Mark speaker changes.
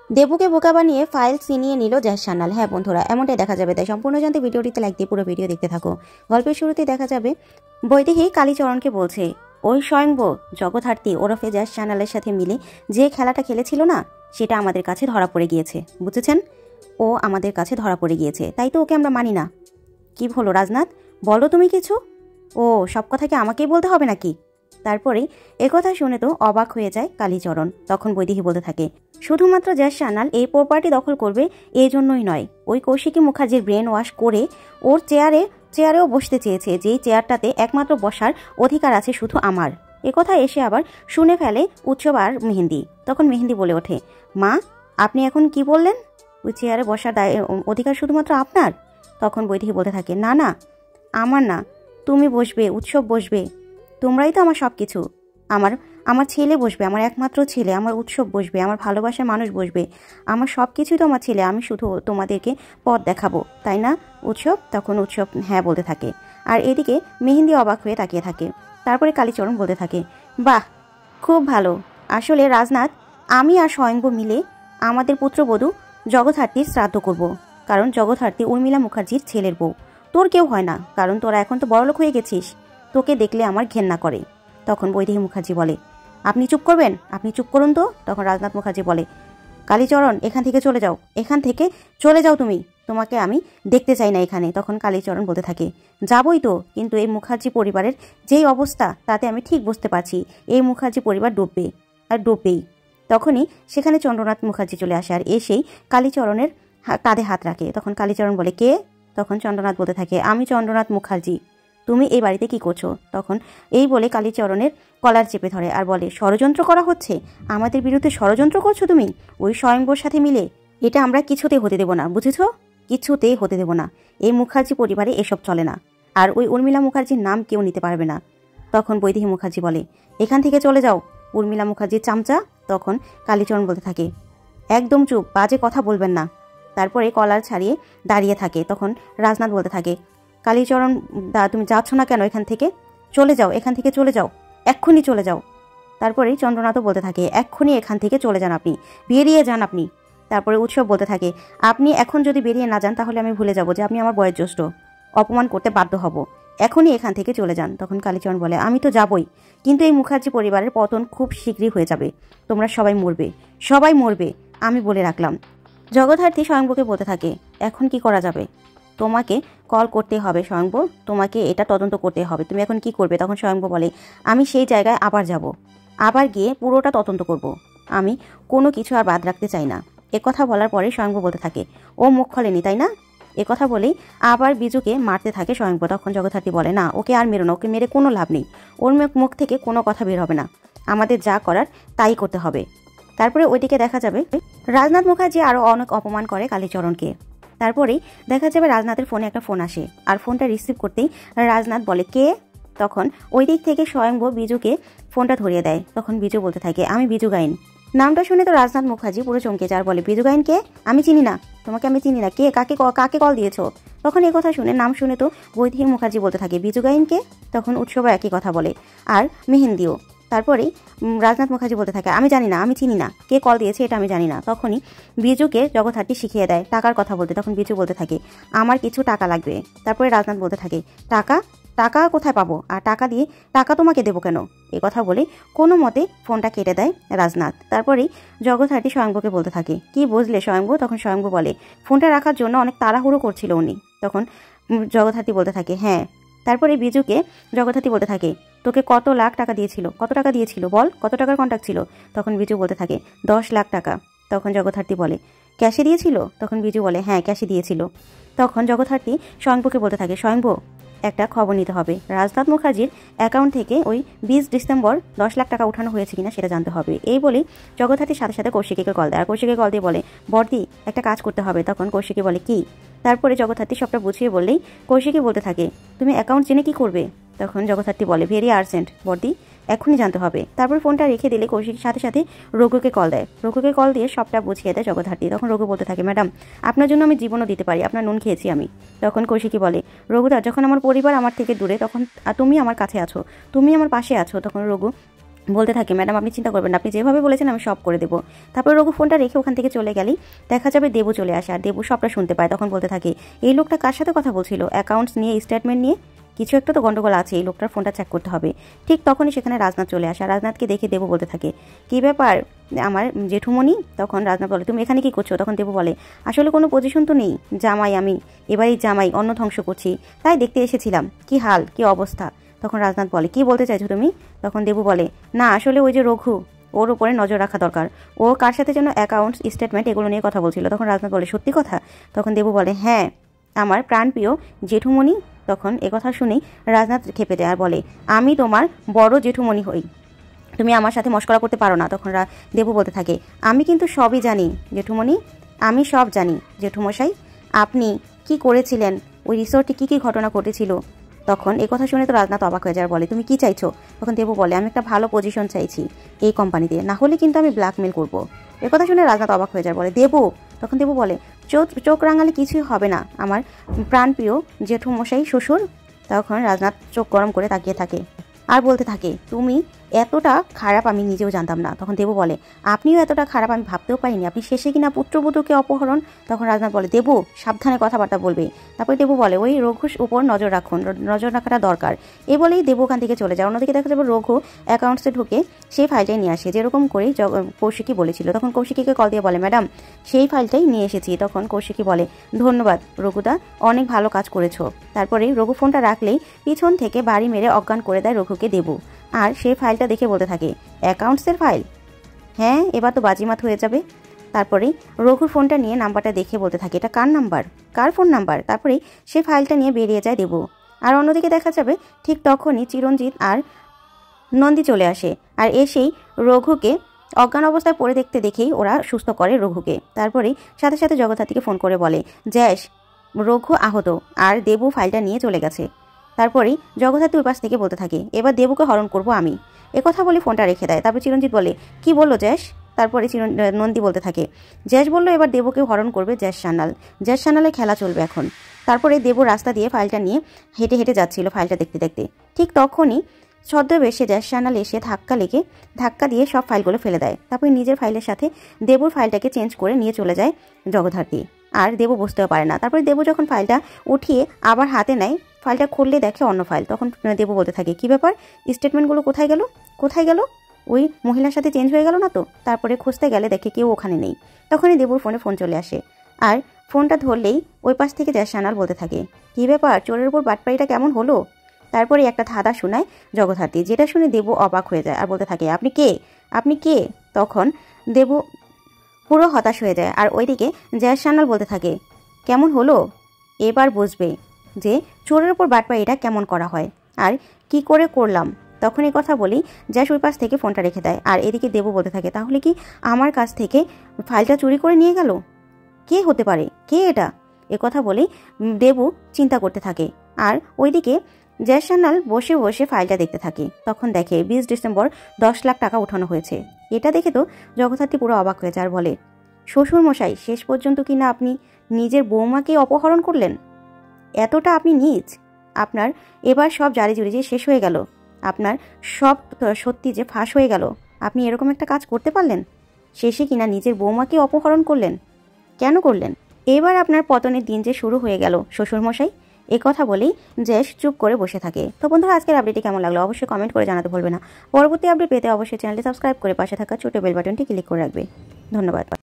Speaker 1: দেবুকে বোকা বানিয়ে ফাইল ছিনিয়ে নিল জ্যাস সান্যাল। হ্যাঁ বন্ধুরা, এমনটাই দেখা যাবে, তাই সম্পূর্ণ জানতে ভিডিওটিতে লাইক দিয়ে পুরো ভিডিও দেখতে থাকো। গল্পের শুরুতে দেখা যাবে বৈদেহী কালীচরণকে বলছে, ওই স্বয়ংব জগদ্ধাত্রী ওরফে জ্যাস সান্যালের সাথে মিলে যে খেলাটা খেলেছিল না, সেটা আমাদের কাছে ধরা পড়ে গিয়েছে, বুঝেছেন? ও আমাদের কাছে ধরা পড়ে গিয়েছে, তাই তো ওকে আমরা মানি না। কি হলো রাজনাথ, বলো তুমি কিছু। ও সব কথা কি আমাকেই বলতে হবে নাকি? তারপরে একথা শুনে তো অবাক হয়ে যায় কালীচরণ। তখন বৈদেহী বলতে থাকে, শুধুমাত্র জ্যাস সান্যাল এই প্রপার্টি দখল করবে এই জন্যই নয়, ওই কৌশিকী মুখার্জির ব্রেন ওয়াশ করে ওর চেয়ারেও বসতে চেয়েছে, যেই চেয়ারটাতে একমাত্র বসার অধিকার আছে শুধু আমার। একথা এসে আবার শুনে ফেলে উৎসব আর মেহেন্দি। তখন মেহেন্দি বলে ওঠে, মা আপনি এখন কি বললেন? ওই চেয়ারে বসার অধিকার শুধুমাত্র আপনার? তখন বৈদেহী বলতে থাকে, না না, আমার না, তুমি বসবে, উৎসব বসবে, তোমরাই তো আমার সব কিছু। আমার ছেলে বসবে, আমার একমাত্র ছেলে, আমার উৎসব বসবে, আমার ভালোবাসার মানুষ বসবে, আমার সব কিছুই তো আমার ছেলে, আমি শুধু তোমাদেরকে পথ দেখাবো, তাই না উৎসব? তখন উৎসব হ্যাঁ বলতে থাকে, আর এদিকে মেহেন্দি অবাক হয়ে তাকিয়ে থাকে। তারপরে কালীচরণ বলতে থাকে, বাহ খুব ভালো, আসলে রাজনাথ, আমি আর স্বয়ংব মিলে আমাদের পুত্রবধূ জগদ্ধাত্রীর শ্রাদ্ধ করব, কারণ জগদ্ধাত্রী উর্মিলা মুখার্জির ছেলের বউ, তোর কেউ হয় না, কারণ তোরা এখন তো বড়লোক হয়ে গেছিস, তোকে দেখলে আমার ঘেন্না করে। তখন বৈদেহী মুখার্জি বলে, আপনি চুপ করবেন, আপনি চুপ করুন তো। তখন রাজনাথ মুখার্জি বলে, কালীচরণ এখান থেকে চলে যাও, এখান থেকে চলে যাও তুমি, তোমাকে আমি দেখতে চাই না এখানে। তখন কালীচরণ বলতে থাকে, যাবই তো, কিন্তু এই মুখার্জি পরিবারের যেই অবস্থা, তাতে আমি ঠিক বুঝতে পারছি এই মুখার্জি পরিবার ডুববে আর ডুববেই। তখনই সেখানে চন্দ্রনাথ মুখার্জি চলে আসে, আর এসেই কালীচরণের কাঁধে হাত রাখে। তখন কালীচরণ বলে, কে? তখন চন্দ্রনাথ বলতে থাকে, আমি চন্দ্রনাথ মুখার্জি, তুমি এই বাড়িতে কি করছো? তখন এই বলে কালীচরণের কলার চেপে ধরে আর বলে, ষড়যন্ত্র করা হচ্ছে, আমাদের বিরুদ্ধে ষড়যন্ত্র করছো তুমি ওই স্বয়ংবর সাথে মিলে, এটা আমরা কিছুতেই হতে দেব না, বুঝেছো? কিছুতেই হতে দেব না, এই মুখার্জি পরিবারে এসব চলে না, আর ওই উর্মিলা মুখার্জির নাম কেউ নিতে পারবে না। তখন বৈদেহী মুখার্জি বলে, এখান থেকে চলে যাও উর্মিলা মুখার্জির চামচা। তখন কালীচরণ বলতে থাকে, একদম চুপ, বাজে কথা বলবেন না। তারপরে কলার ছাড়িয়ে দাঁড়িয়ে থাকে। তখন রাজনাথ বলতে থাকে, কালীচরণ দা, তুমি যাচ্ছ না কেন এখান থেকে? চলে যাও, এখান থেকে চলে যাও, এক্ষুনি চলে যাও। তারপরে চন্দ্রনাথও বলতে থাকে, এক্ষুনি এখান থেকে চলে যান আপনি, বেরিয়ে যান আপনি। তারপরে উৎসব বলতে থাকে, আপনি এখন যদি বেরিয়ে না যান তাহলে আমি ভুলে যাব যে আপনি আমার বয়োজ্যেষ্ঠ, অপমান করতে বাধ্য হব, এখনই এখান থেকে চলে যান। তখন কালীচরণ বলে, আমি তো যাবই, কিন্তু এই মুখার্জি পরিবারের পতন খুব শীঘ্রই হয়ে যাবে, তোমরা সবাই মরবে, সবাই মরবে, আমি বলে রাখলাম। জগদ্ধাত্রী স্বয়ংবকে বলতে থাকে, এখন কি করা যাবে? তোমাকে কল করতে হবে স্বয়ংব, তোমাকে এটা তদন্ত করতে হবে, তুমি এখন কি করবে? তখন স্বয়ংব বলে, আমি সেই জায়গায় আবার যাব, আবার গিয়ে পুরোটা তদন্ত করব, আমি কোনো কিছু আর বাদ রাখতে চাই না। একথা বলার পরে স্বয়ংব বলতে থাকে, ও মুখ খোলেনি তাই না? একথা বলেই আবার বিজুকে মারতে থাকে স্বয়ংব। তখন জগদ্ধাত্রী বলে, না, ওকে আর মেরো না, ওকে মেরে কোনো লাভ নেই, ওর মুখ থেকে কোনো কথা বের হবে না, আমাদের যা করার তাই করতে হবে। তারপরে ওইদিকে দেখা যাবে রাজনাথ মুখার্জি আরও অনেক অপমান করে কালীচরণকে। তারপরেই দেখা যাবে রাজনাথের ফোনে একটা ফোন আসে, আর ফোনটা রিসিভ করতেই রাজনাথ বলে, কে? তখন ওই দিক থেকে স্বয়ংব বিজুকে ফোনটা ধরিয়ে দেয়। তখন বিজু বলতে থাকে, আমি বিজু গাইন। নামটা শুনে তো রাজনাথ মুখার্জি পুরো চমকে যায়, আর বলে, বিজু গাইন কে? আমি চিনি না, তোমাকে আমি চিনি না, কে? কাকে কল দিয়েছো? তখন এই কথা শুনে, নাম শুনে তো বৈদেহী মুখার্জি বলতে থাকে, বিজু গাইন কে? তখন উৎসব একই কথা বলে, আর মেহেন্দিও। তারপরেই রাজনাথ মুখার্জি বলতে থাকে, আমি জানি না, আমি চিনি না, কে কল দিয়েছে এটা আমি জানি না। তখনই বিজুকে জগদ্ধাত্রী শিখিয়ে দেয় টাকার কথা বলতে। তখন বিজু বলতে থাকে, আমার কিছু টাকা লাগবে। তারপরে রাজনাথ বলতে থাকে, টাকা? টাকা কোথায় পাবো, আর টাকা তোমাকে দেবো কেন? এ কথা বলে কোনো মতে ফোনটা কেটে দেয় রাজনাথ। তারপরেই জগদ্ধাত্রী স্বয়ংবকে বলতে থাকে, কি বুঝলে স্বয়ংব? তখন স্বয়ংব বলে, ফোনটা রাখার জন্য অনেক তাড়াহুড়ো করছিল উনি। তখন জগদ্ধাত্রী বলতে থাকে, হ্যাঁ। তারপরে বিজুকে জগদ্ধাত্রী বলতে থাকে, তোকে কত লাখ টাকা দিয়েছিল, কত টাকা দিয়েছিল বল, কত টাকার কন্ট্রাক্ট ছিল? তখন বিজু বলতে থাকে, 10 লাখ টাকা। তখন জগদ্ধাত্রী বলে, ক্যাশে দিয়েছিল? তখন বিজু বলে, হ্যাঁ ক্যাশে দিয়েছিল। তখন জগদ্ধাত্রী স্বয়ংবকে বলতে থাকে, স্বয়ংব একটা খবর নিতে হবে, রাজনাথ মুখার্জির অ্যাকাউন্ট থেকে ওই 20 ডিসেম্বর 10 লাখ টাকা উঠানো হয়েছে কিনা সেটা জানতে হবে। এই বলেই জগদ্ধাত্রীর সাথে সাথে কৌশিকীকে কল দেয়, আর কৌশিকীকে কল দিয়ে বলে, বর্দি একটা কাজ করতে হবে। তখন কৌশিকী বলে, কি? তারপরে জগদ্ধাত্রী সবটা বুঝিয়ে বললেই কৌশিকী বলতে থাকে, তুমি অ্যাকাউন্ট জেনে কি করবে? তখন জগদ্ধাত্রী বলে, ভেরি আর্জেন্ট বর্দি, এখনই জানতে হবে। তারপর ফোনটা রেখে দিলে কৌশিকীর সাথে সাথে রঘুকে কল দেয়। রঘুকে কল দিয়ে সবটা বুঝিয়ে দেয় জগদ্ধাত্রী। তখন রঘু বলতে থাকে, ম্যাডাম আপনার জন্য আমি জীবনও দিতে পারি, আপনার নুন খেয়েছি আমি। তখন কৌশিকী বলে, রঘুদা, যখন আমার পরিবার আমার থেকে দূরে, তখন তুমি আমার কাছে আছো, তুমি আমার পাশে আছো। তখন রঘু বলতে থাকে, ম্যাডাম আপনি চিন্তা করবেন না, আপনি যেভাবে বলেছেন আমি সব করে দেবো। তারপরে রঘু ফোনটা রেখে ওখান থেকে চলে গেলেই দেখা যাবে দেবু চলে আসে, আর দেবু সবটা শুনতে পায়। তখন বলতে থাকে, এই লোকটা কার সাথে কথা বলছিল, অ্যাকাউন্টস নিয়ে, স্টেটমেন্ট নিয়ে, কিছু একটা তো গন্ডগোল আছে, এই লোকটার ফোনটা চেক করতে হবে। ঠিক তখনই সেখানে রাজনাথ চলে আসে, আর রাজনাথকে দেখে দেবু বলতে থাকে, কী ব্যাপার আমার জেঠুমণি? তখন রাজনাথ বলে, তুমি এখানে কি করছো? তখন দেবু বলে, আসলে কোনো পজিশন তো নেই, জামাই আমি, এবারই জামাই, অন্ন ধ্বংস করছি, তাই দেখতে এসেছিলাম কি হাল কি অবস্থা। তখন রাজনাথ বলে, কি বলতে চাইছো তুমি? তখন দেবু বলে, না আসলে ওই যে রঘু, ওর উপরে নজর রাখা দরকার, ও কার সাথে যেন অ্যাকাউন্টস, স্টেটমেন্ট এগুলো নিয়ে কথা বলছিল। তখন রাজনাথ বলে, সত্যি কথা? তখন দেবু বলে, হ্যাঁ আমার প্রাণপ্রিয় জেঠুমণি। তখন একথা শুনেই রাজনাথ খেপে যায় আর বলে, আমি তোমার বড় জেঠুমণি হই, তুমি আমার সাথে মশকরা করতে পারো না। তখন দেবু বলতে থাকে, আমি কিন্তু সবই জানি জেঠুমণি, আমি সব জানি জেঠুমশাই, আপনি কি করেছিলেন, ওই রিসোর্টে কি কি ঘটনা ঘটেছিল। তখন কথা শুনে তো রাজনাথ অবাক হয়ে যায় আর বলে, তুমি কি চাইছো? তখন দেবু বলে, আমি একটা ভালো পজিশন চাইছি এই কোম্পানিতে, না হলে কিন্তু আমি ব্ল্যাকমেল করবো। কথা শুনে রাজনাথ অবাক হয়ে যায়, বলে, দেবু? তখন দেবু বলে, চোখ রাঙালে কিছুই হবে না আমার প্রাণপ্রিয় জেঠুমশাই শ্বশুর। তখন রাজনাথ চোখ গরম করে তাকিয়ে থাকে আর বলতে থাকে, তুমি এতটা খারাপ আমি নিজেও জানতাম না। তখন দেবু বলে, আপনিও এতটা খারাপ আমি ভাবতেও পারিনি, আপনি শেষে কিনা পুত্রবধূকে অপহরণ। তখন রাজনাথ বলে, দেবু সাবধানে কথাবার্তা বলবে। তারপরে দেবু বলে, ওই রঘুর উপর নজর রাখুন, নজর রাখাটা দরকার। এই বলেই দেবু ওখান থেকে চলে যায়। অন্যদিকে দেখা যাবে রঘু অ্যাকাউন্টসে ঢুকে সেই ফাইলটাই নিয়ে আসে, যেরকম করেই কৌশিকী বলেছিল। তখন কৌশিকীকে কল দিয়ে বলে, ম্যাডাম সেই ফাইলটাই নিয়ে এসেছি। তখন কৌশিকী বলে, ধন্যবাদ রঘুদা, অনেক ভালো কাজ করেছো। তারপরে রঘু ফোনটা রাখলেই পিছন থেকে বাড়ি মেরে অজ্ঞান করে দেয় রঘুকে দেবু। আর সেই ফাইলটা দেখে বলতে থাকে, অ্যাকাউন্টসের ফাইল? হ্যাঁ, এবার তো বাজিমাত হয়ে যাবে। তারপরে রঘুর ফোনটা নিয়ে নাম্বারটা দেখে বলতে থাকে, এটা কার নাম্বার, কার ফোন নাম্বার? তারপরে সেই ফাইলটা নিয়ে বেরিয়ে যায় দেবু। আর অন্যদিকে দেখা যাবে ঠিক তখনই চিরঞ্জিত আর নন্দী চলে আসে, আর এসেই রঘুকে অজ্ঞান অবস্থায় পড়ে দেখতে দেখেই ওরা সুস্থ করে রঘুকে। তারপরেই সাথে সাথে জগদ্ধাত্রীকে ফোন করে বলে, জ্যাস রঘু আহত, আর দেবু ফাইলটা নিয়ে চলে গেছে। তারপরেই জগদ্ধাত্রী ওই পাশ থেকে বলতে থাকে, এবার দেবুকে হরণ করব আমি। একথা বলে ফোনটা রেখে দেয়। তারপর চিরঞ্জিত বলে, কি বললো জ্যাস? তারপরে নন্দী বলতে থাকে, জ্যাস বললো এবার দেবুকে হরণ করবে জ্যাস সান্যাল, জ্যাস সান্যালে খেলা চলবে এখন। তারপরে দেবু রাস্তা দিয়ে ফাইলটা নিয়ে হেঁটে হেঁটে যাচ্ছিল ফাইলটা দেখতে দেখতে। ঠিক তখনই ছদ্মবেশে জ্যাস সান্যাল এসে ধাক্কা দিয়ে সব ফাইলগুলো ফেলে দেয়। তারপরে নিজের ফাইলের সাথে দেবুর ফাইলটাকে চেঞ্জ করে নিয়ে চলে যায় জগদ্ধাত্রী। আর দেবু বুঝতেও পারে না। তারপরে দেবু যখন ফাইলটা উঠিয়ে আবার হাতে নেয়, ফাইলটা খুললে দেখে অন্য ফাইল। তখন দেবু বলতে থাকে, কি ব্যাপার, স্টেটমেন্টগুলো কোথায় গেল, কোথায় গেল? ওই মহিলার সাথে চেঞ্জ হয়ে গেল না তো? তারপরে খুঁজতে গেলে দেখে কেউ ওখানে নেই। তখনই দেবুর ফোন চলে আসে, আর ফোনটা ধরলেই ওই পাশ থেকে জ্যাস সান্যাল বলতে থাকে, কি ব্যাপার, চোরের উপর বাটপাড়িটা কেমন হলো? তারপরে একটা ধাঁধা শোনায় জগদ্ধাত্রী, যেটা শুনে দেবু অবাক হয়ে যায় আর বলতে থাকে, আপনি কে, আপনি কে? তখন দেবু পুরো হতাশ হয়ে যায়। আর ওইদিকে জ্যাস সান্যাল বলতে থাকে, কেমন হলো? এবার বুঝবে যে চোরের উপর বাটপাড়িটা কেমন করা হয় আর কি করে করলাম। তখন এই কথা বলি জ্যাস ওই পাশ থেকে ফোনটা রেখে দেয়। আর এদিকে দেবু বলতে থাকে, তাহলে কি আমার কাছ থেকে ফাইলটা চুরি করে নিয়ে গেল? কে হতে পারে, কে এটা? কথা বলেই দেবু চিন্তা করতে থাকে। আর ওইদিকে জ্যাস সান্যাল বসে বসে ফাইলটা দেখতে থাকে। তখন দেখে 20 ডিসেম্বর 10 লাখ টাকা উঠানো হয়েছে। এটা দেখে তো জগদ্ধাত্রী পুরো অবাক হয়ে যায় আর বলে, শ্বশুর মশাই, শেষ পর্যন্ত কিনা আপনি নিজের বৌমাকে অপহরণ করলেন? এতটা আপনি নীচ? আপনার এবার সব জারিজুরি যে শেষ হয়ে গেল, আপনার সব সত্যি যে ফাঁস হয়ে গেল, আপনি এরকম একটা কাজ করতে পারলেন? শেষে কিনা নিজের বৌমাকে অপহরণ করলেন, কেন করলেন? এবার আপনার পতনের দিন যে শুরু হয়ে গেল শ্বশুরমশাই। কথা বলেই জ্যাস চুপ করে বসে থাকে। তো বন্ধুরা, আজকের আপডেটটি কেমন লাগলো অবশ্যই কমেন্ট করে জানাতে ভুলবে না। পরবর্তী আপডেট পেতে অবশ্যই চ্যানেলটি সাবস্ক্রাইব করে পাশে থাকা ছোট বেল বাটনটি ক্লিক করে রাখবে। ধন্যবাদ।